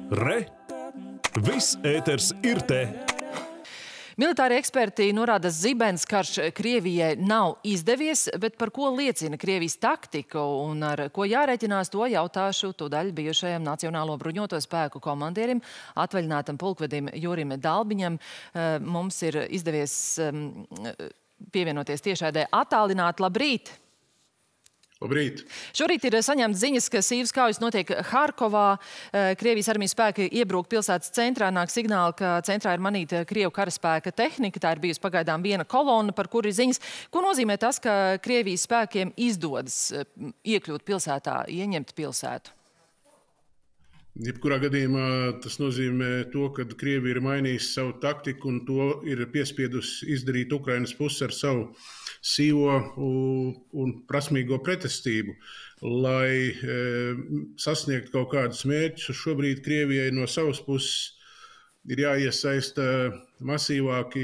Re! Viss ēters ir te! Militāri eksperti norāda, zibens karš Krievijai nav izdevies, bet par ko liecina Krievijas taktika un ar ko jārēķinās, to jautāšu tūdaļ bijušajam Nacionālo bruņoto spēku komandierim, atvaļinātam pulkvedim Jurim Dalbiņam. Mums ir izdevies pievienoties tiešraidē attālināti. Labrīt! Labrīt! Šorīt ir saņemts ziņas, ka sīvas kaujas notiek Harkovā. Krievijas armijas spēki iebrūk pilsētas centrā. Nāk signāli, ka centrā ir manīta Krievu karaspēka tehnika. Tā ir bijusi pagaidām viena kolona, par kuru ir ziņas. Ko nozīmē tas, ka Krievijas spēkiem izdodas iekļūt pilsētā, ieņemt pilsētu? Jebkurā gadījumā tas nozīmē to, ka Krievija ir mainījusi savu taktiku un to ir piespiedusi izdarīt Ukrainas pusi ar savu sīvo un prasmīgo pretestību, lai sasniegtu kaut kādus mērķus. Šobrīd Krievijai no savas puses ir jāiesaista masīvāki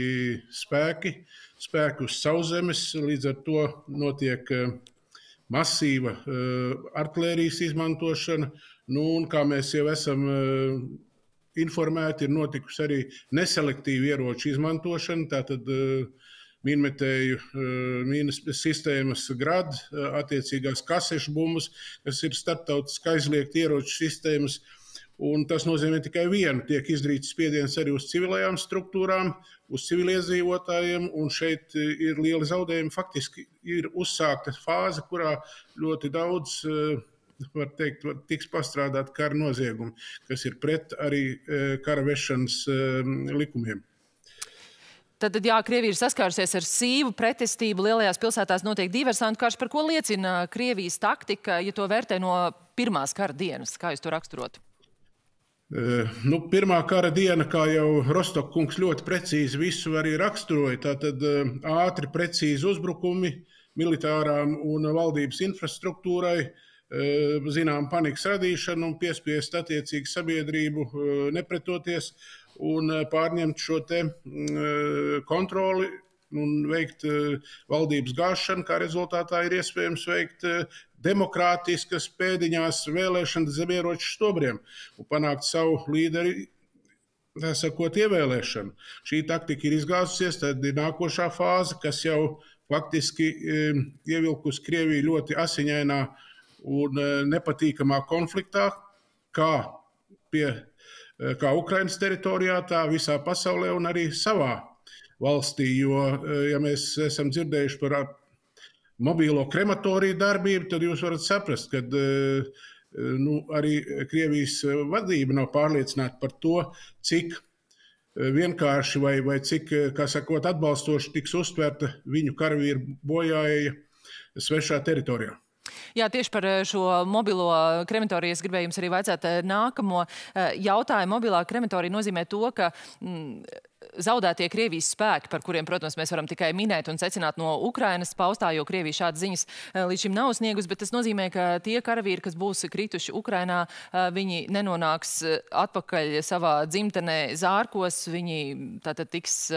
spēki uz sauszemes, līdz ar to notiek masīva artilērijas izmantošana. Un, kā mēs jau esam informēti, ir notikusi arī neselektīva ieroču izmantošana, tātad mīnmetēju mīnas sistēmas Grad, attiecīgās kasešu bumbas, kas ir starptautiski aizliegta ieroču sistēmas. Un tas nozīmē tikai vienu. Tiek izdarīts spiediens arī uz civilajām struktūrām, uz civiliedzīvotājiem, un šeit ir lieli zaudējumi. Faktiski ir uzsākta fāze, kurā ļoti daudz, var teikt, tiks pastrādāt kara noziegumi, kas ir pret arī kara vešanas likumiem. Tad, jā, Krievija ir saskārusies ar sīvu pretestību. Lielajās pilsētās notiek diversantu karš. Par ko liecina Krievijas taktika, ja to vērtē no pirmās kara dienas? Kā jūs to raksturotu? Pirmā kara diena, kā jau Rostok kungs ļoti precīzi visu arī raksturoja, tātad ātri, precīzi uzbrukumi militārām un valdības infrastruktūrai, zinām panikas radīšanu un piespiest attiecīgi sabiedrību nepretoties un pārņemt šo te kontroli un veikt valdības gāšanu, kā rezultātā ir iespējams veikt demokrātiskas pēdiņās vēlēšanas zem ieroču stobriem un panākt savu līderi, tā sakot, ievēlēšanu. Šī taktika ir izgāzusies, tad ir nākošā fāze, kas jau faktiski ievilkus Krieviju ļoti asiņainā un nepatīkamā konfliktā, kā Ukrainas teritorijā, tā visā pasaulē un arī savā valstī. Jo, ja mēs esam dzirdējuši par mobīlo krematoriju darbību, tad jūs varat saprast, ka arī Krievijas vadība nav pārliecināta par to, cik vienkārši vai cik, kā sakot, atbalstoši tiks uztverta viņu karavīru bojāja svešā teritorijā. Jā, tieši par šo mobilo krematoriju es gribēju jums arī vaicāt nākamo jautājumu. Mobilā krematorija nozīmē to, ka zaudētie Krievijas spēki, par kuriem, protams, mēs varam tikai minēt un secināt no Ukrainas paustā, jo Krievija šādas ziņas līdz šim nav sniegus, bet tas nozīmē, ka tie karavīri, kas būs krituši Ukrainā, viņi nenonāks atpakaļ savā dzimtenē Zārkos, viņi tātad tiks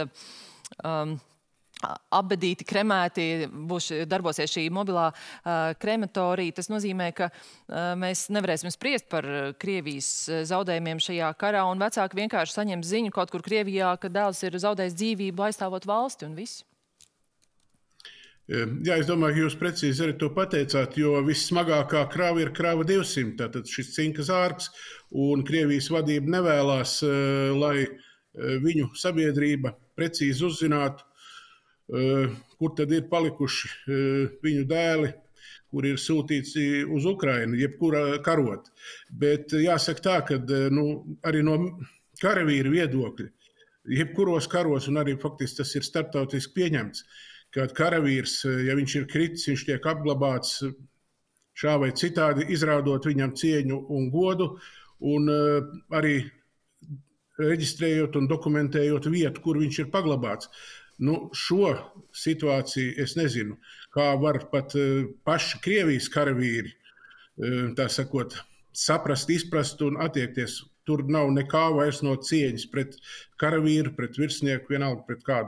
apbedīti, kremēti, darbosies šī mobilā krematorija. Tas nozīmē, ka mēs nevarēsim spriest par Krievijas zaudējumiem šajā karā, un vecāki vienkārši saņem ziņu kaut kur Krievijā, ka dēls ir zaudējis dzīvību aizstāvot valsti un viss. Jā, es domāju, ka jūs precīzi arī to pateicāt, jo vissmagākā krava ir krava 200, tātad šis cinka zārks, un Krievijas vadība nevēlās, lai viņu sabiedrība precīzi uzzinātu, kur tad ir palikuši viņu dēli, kur ir sūtīts uz Ukrainu, jebkura karot. Bet jāsaka tā, ka arī no karavīru viedokļa, jebkuros karos, un arī faktiski tas ir starptautiski pieņemts, ka karavīrs, ja viņš ir kritis, viņš tiek apglabāts šā vai citādi, izrādot viņam cieņu un godu, un arī reģistrējot un dokumentējot vietu, kur viņš ir paglabāts. Šo situāciju es nezinu, kā var pat paši Krievijas karavīri, tā sakot, saprast, izprast un attiekties. Tur nav nekā vairs no cieņas pret karavīru, pret virsnieku, vienalga pret kādu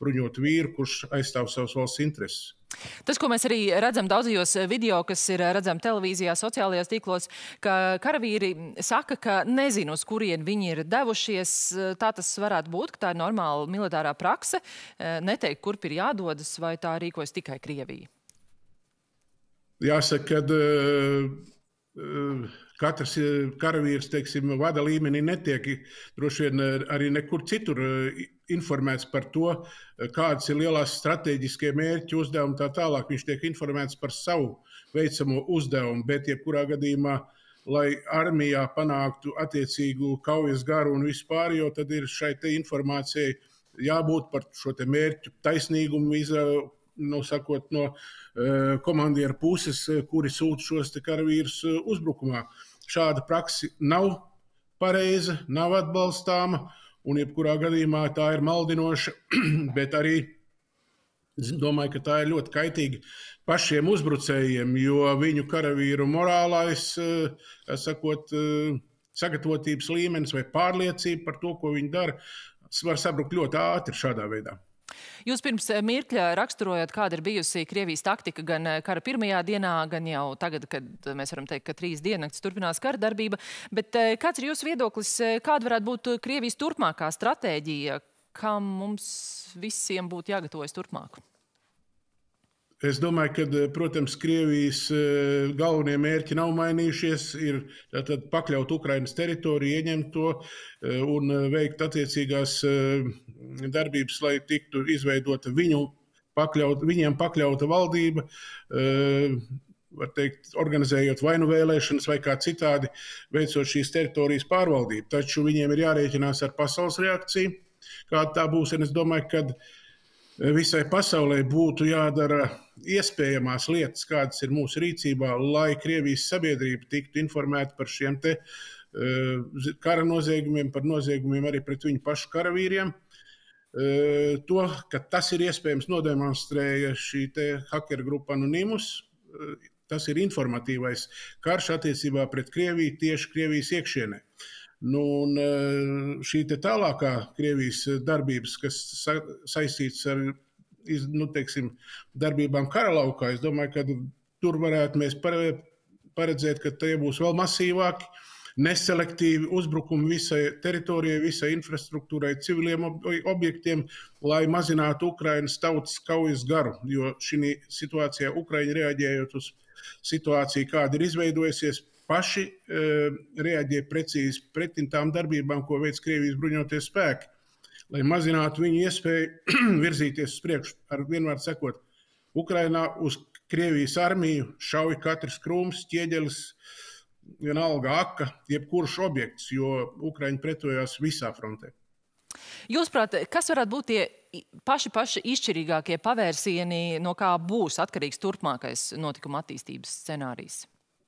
bruņotu vīru, kurš aizstāv savas valsts intereses. Tas, ko mēs arī redzam daudzajos video, kas ir redzami televīzijā, sociālajās tīklos, ka karavīri saka, ka nezinu, uz kurien viņi ir devušies. Tā tas varētu būt, ka tā ir normāla militārā prakse, neteikt, kurp ir jādodas, vai tā rīkojas tikai Krievija? Jāsaka, ka katrs karavīrs, teiksim, vada līmenī netiek droši vien arī nekur citur informēts par to, kādas ir lielās strateģiskie mērķi, uzdevumi tā tālāk. Viņš tiek informēts par savu veicamo uzdevumu, bet jebkurā gadījumā, lai armijā panāktu attiecīgu kaujas garu un vispār, jo tad ir šai te informācijai jābūt par šo te mērķu taisnīgumu, sakot, no komandieru puses, kuri sūta šos te karavīrus uzbrukumā. Šāda praksi nav pareiza, nav atbalstāma, un jebkurā gadījumā tā ir maldinoša, bet arī domāju, ka tā ir ļoti kaitīga pašiem uzbrucējiem, jo viņu karavīru morālais, sagatavotības līmenis vai pārliecība par to, ko viņi dara, var sabrukt ļoti ātri šādā veidā. Jūs pirms mirkļa raksturojat, kāda ir bijusi Krievijas taktika gan kara pirmajā dienā, gan jau tagad, kad mēs varam teikt, ka 3 diennakts turpinās kara darbība. Bet kāds ir jūsu viedoklis, kāda varētu būt Krievijas turpmākā stratēģija, kam mums visiem būtu jāgatavojas turpmāk? Es domāju, ka, protams, Krievijas galvenie mērķi nav mainījušies, ir tātad pakļaut Ukrainas teritoriju, ieņemt to un veikt attiecīgās darbības, lai tiktu izveidota viņiem pakļauta valdība, var teikt, organizējot vai nu vēlēšanas vai kā citādi, veicot šīs teritorijas pārvaldību. Taču viņiem ir jārēķinās ar pasaules reakciju, kāda tā būs, un es domāju, ka visai pasaulē būtu jādara iespējamās lietas, kādas ir mūsu rīcībā, lai Krievijas sabiedrība tiktu informēta par šiem te kara noziegumiem, par noziegumiem arī pret viņu pašu karavīriem. To, ka tas ir iespējams, nodemonstrēja šī te hakeru grupa Anonymous. Tas ir informatīvais karš attiecībā pret Krieviju tieši Krievijas iekšienē. Šī te tālākā Krievijas darbības, kas saistīts ar darbībām karalaukā, es domāju, ka tur varētu mēs paredzēt, ka tie būs vēl masīvāki, neselektīvi uzbrukumi visai teritorijai, visai infrastruktūrai, civiliem objektiem, lai mazinātu Ukrainas tautas kaujas garu, jo šī situācijā Ukraiņi reaģējot uz situāciju, kāda ir izveidojusies, paši reaģē precīzi pretim tām darbībām, ko veic Krievijas bruņoties spēki, lai mazinātu viņu iespēju virzīties uz priekšu. Ar vienvārdu sakot, Ukrainā uz Krievijas armiju šauj katrs krūms, ķieģelis, vienalga aka, jebkurš objekts, jo Ukraiņi pretojās visā frontē. Jūsuprāt, kas varētu būt tie paši izšķirīgākie pavērsieni, no kā būs atkarīgs turpmākais notikuma attīstības scenārijs?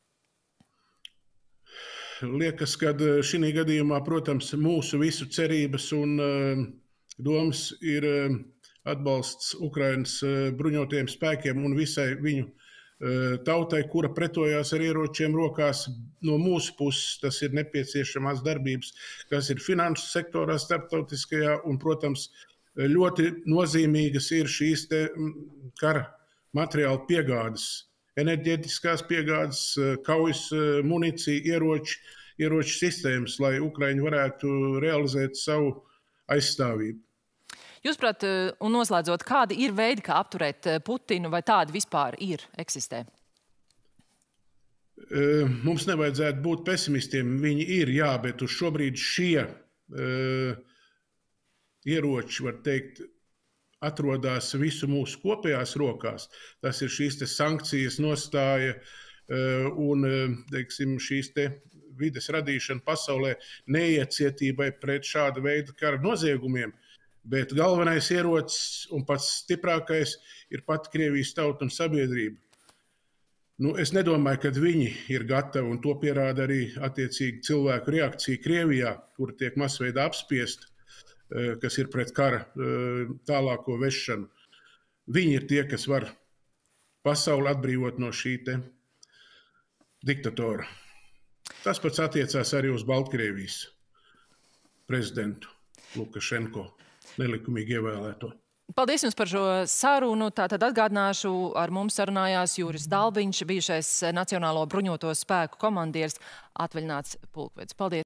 Liekas, ka šī gadījumā, protams, mūsu visu cerības un domas ir atbalsts Ukrainas bruņotajiem spēkiem un visai viņu tautai, kura pretojās ar ieročiem rokās. No mūsu puses tas ir nepieciešamās darbības, kas ir finanšu sektorā starptautiskajā, un, protams, ļoti nozīmīgas ir šīs te kara materiāla piegādes, enerģētiskās piegādes, kaujas munīcija, ieroču sistēmas, lai Ukraiņi varētu realizēt savu aizstāvību. Jūsuprāt, un noslēdzot, kādi ir veidi, kā apturēt Putinu, vai tādi vispār eksistē? Mums nevajadzētu būt pesimistiem. Viņi ir, jā, bet uz šobrīd šie ieroči, var teikt, atrodas visu mūsu kopējās rokās. Tas ir šīs te sankcijas nostāja un, teiksim, šīs te vides radīšana pasaulē neiecietībai pret šāda veida kara noziegumiem. Bet galvenais ierocis un pats stiprākais ir pat Krievijas tauta un sabiedrība. Es nedomāju, ka viņi ir gatavi, un to pierāda arī attiecīgi cilvēku reakcija Krievijā, kur tiek masveidā apspiesta, kas ir pret kara tālāko vešanu. Viņi ir tie, kas var pasauli atbrīvot no šī te diktatora. Tas pats attiecās arī uz Baltkrievijas prezidentu Lukašenko, nelikumīgi ievēlēto. Paldies jums par šo sarunu. Tātad atgādināšu, ar mums sarunājās Juris Dalbiņš, bijušais Nacionālo bruņoto spēku komandieris, atvaļināts pulkvedis. Paldies!